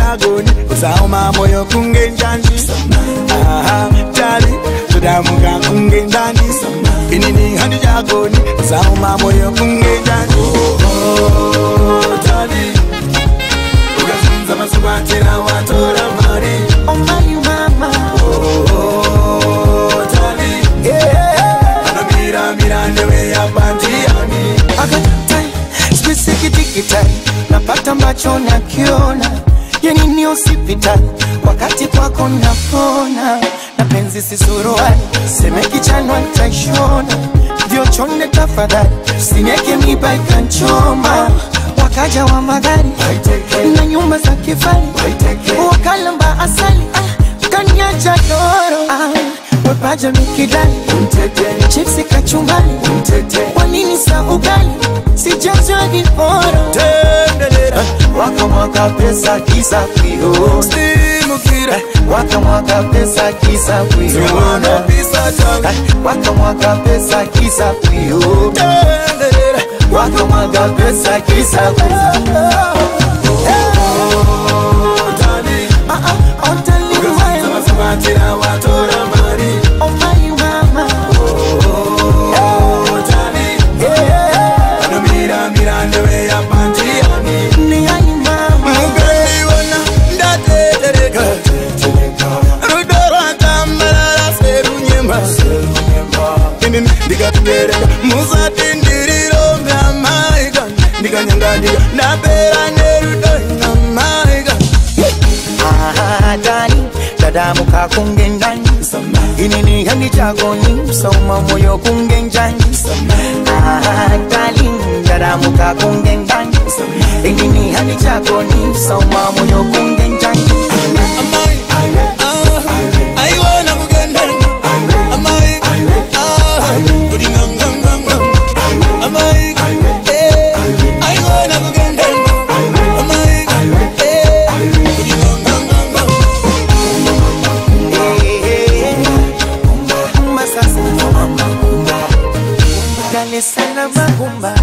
jagoni usauma moyo kunge njanji tali tudamuka kunge ndani inini handi jagoni usauma moyo kunge njanji tali ugasunza masubatira watora mari oh my mama tali mira newe ya pantiani akatai squisiki digitai napata macho na kiona yani ni hospitali wakati kwako napona na penzi sisuruani seme kichanwa nitaishona vyo chone tafadhali sineke miba ikanchoma wakaja wa magari na nyumba za kifali wakalamba asali kanyaja doro wepaja mikidali chipsi kachumbali wanini sa ugali sijajwa viporo wakamwaka pesa kisa kuyo wakamwaka pesa kisa kuyo wakamwaka pesa kisa kuyo wakamwaka pesa kisa kuyo Muka kungendani inini hani jagoni sauma moyo kungenjani darling dada muka kungendani inini hani jagoni sauma moyo kungenjani I wanna kungendani Salama kumba